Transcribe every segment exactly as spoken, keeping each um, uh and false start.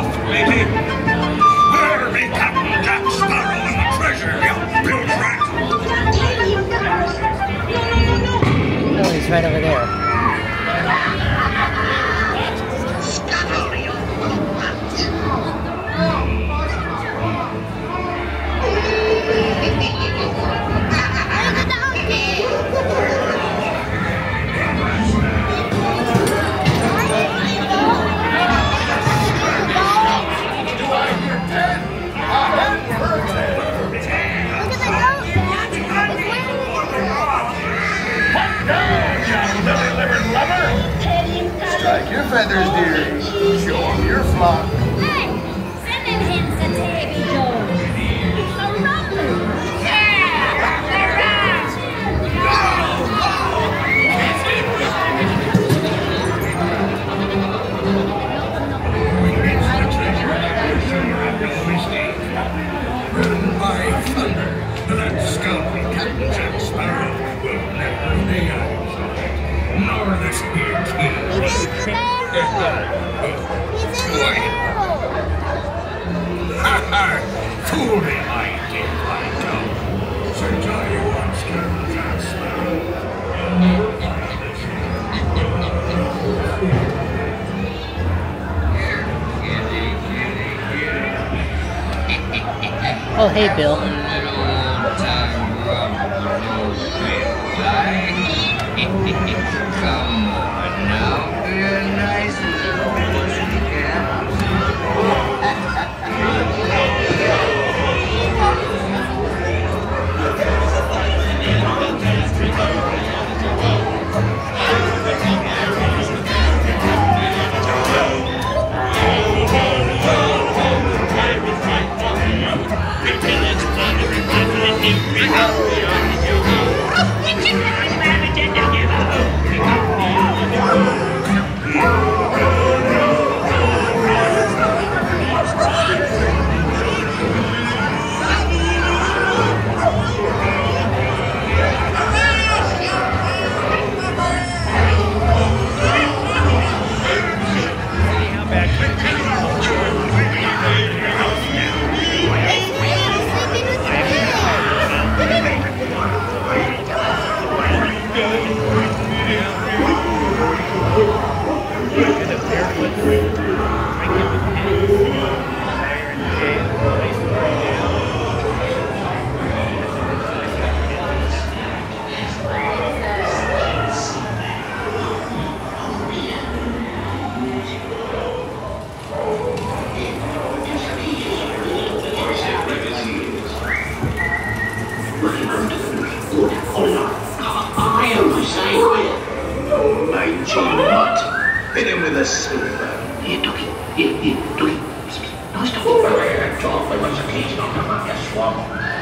Mickey. Where be Captain Jack Sparrow and the treasure, you bilge rat? Oh, he's right over there. Strike your feathers, dearie. Show them your flock. Hey, send them hens to Tabby Joe. A rumble. Yeah, around. By thunder, that scoundrel Captain Jack Sparrow will never lay eyes on it, nor this here king. He's in the barrel. He's in the barrel. Ha ha! Fool me, I did, I don't. Sir Johnny once Captain Jack Sparrow. Oh, hey, Bill. Come on now, be a nice little pussycat. Hit him with a silver. Here, Ducky. Here, here, Ducky. Nice Ducky. Right, drop me once a cage and I'll come up your swamp.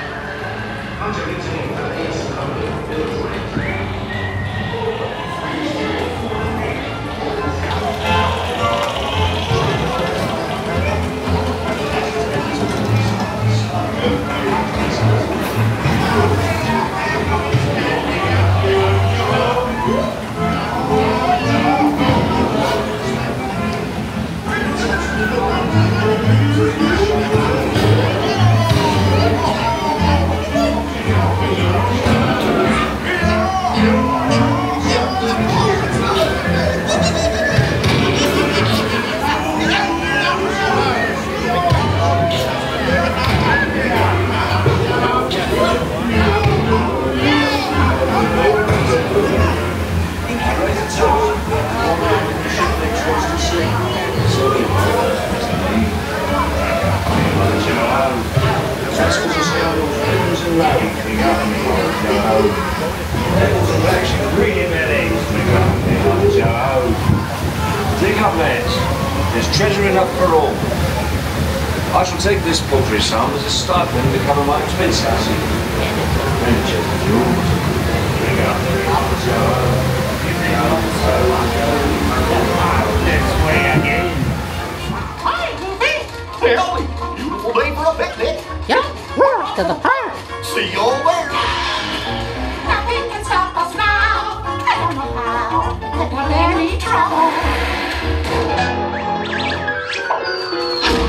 Take up, lads. There's treasure enough for all. I shall take this poultry sum as a stipend to cover my expenses. This way again. Hi, Goofy. Well, beautiful day for a picnic. Yep, we're off to the park. See you all there. Nothing can stop us now. I don't know how. But we're very trouble.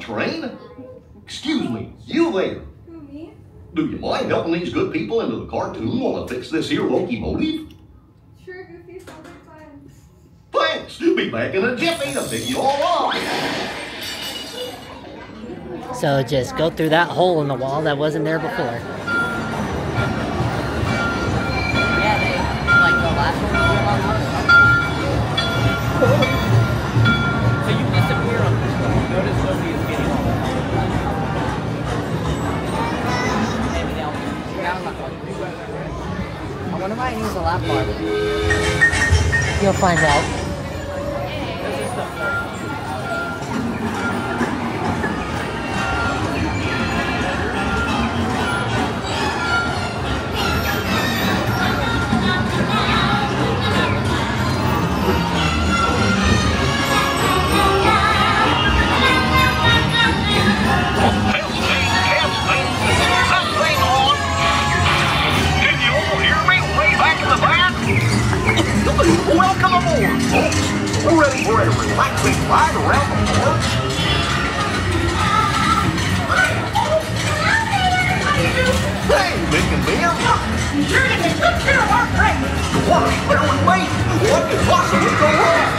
train? Excuse me, you there. Who, me? Do you mind helping these good people into the cartoon while I fix this here locomotive? Sure, Goofy, sounds like fun. Thanks. Be back in a jiffy to pick you all up. So just go through that hole in the wall that wasn't there before. Yeah, they, like the last one was real long. So you disappear on this one. Notice nobody is getting on. Maybe they'll down my phone. I wonder why I use the lap bar. You'll find out. Welcome aboard, folks. We're ready for a relaxing ride around the park. Hey, Mickey and Minnie. You're going to take good care of our friends. What? Where we wait? What could possibly go wrong?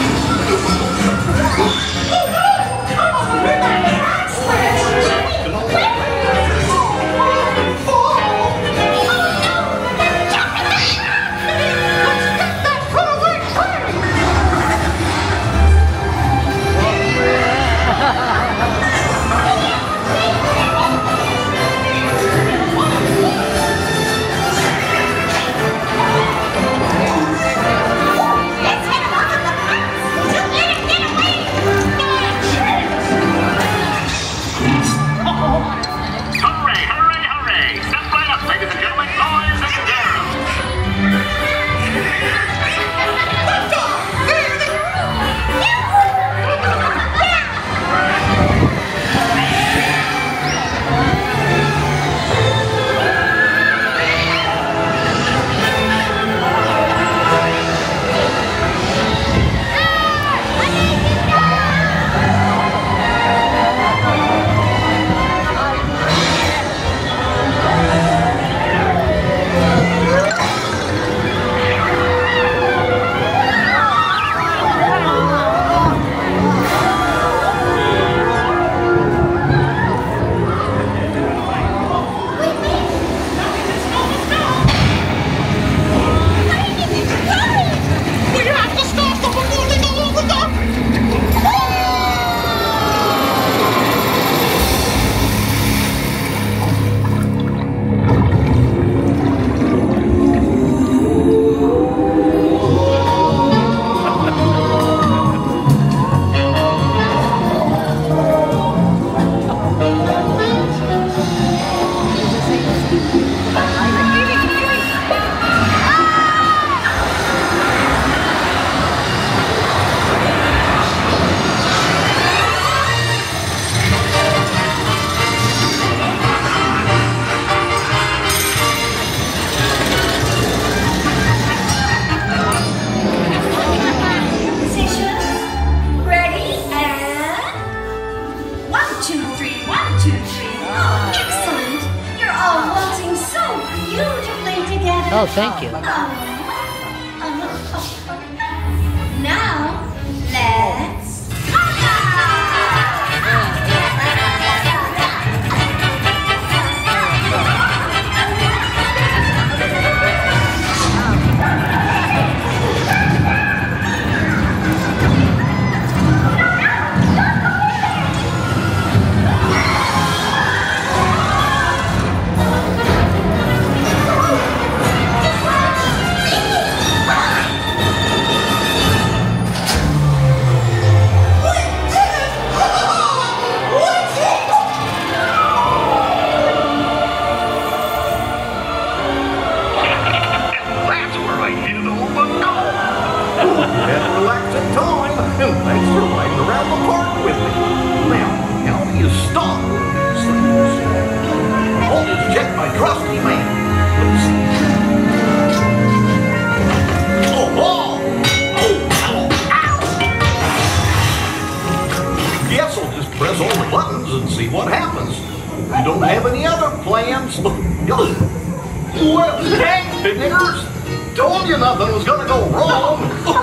Oh, thank you. Now, let's have any other plans? Well, hey, niggers, told you nothing was gonna go wrong.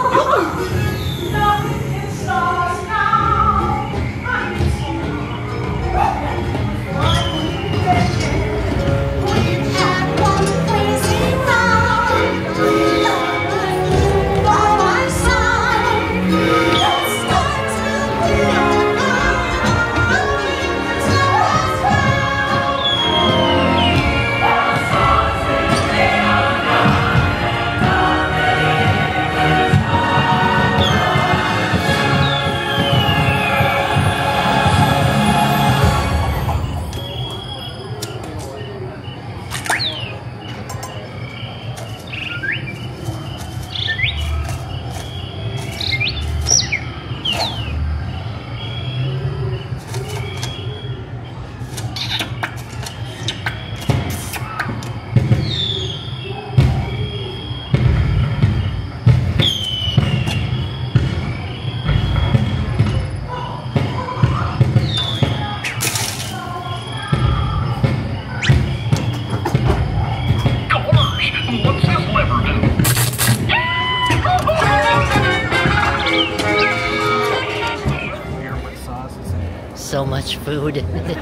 So much food. Alright, the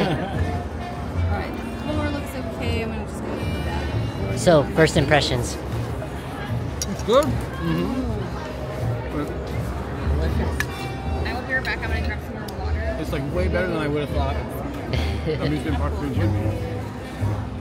floor looks okay. I'm gonna just go with that. So, first impressions. It's good. Mm-hmm. I will be right back. I'm gonna grab some more water. It's like way better than I would have thought. Amusement park food would be.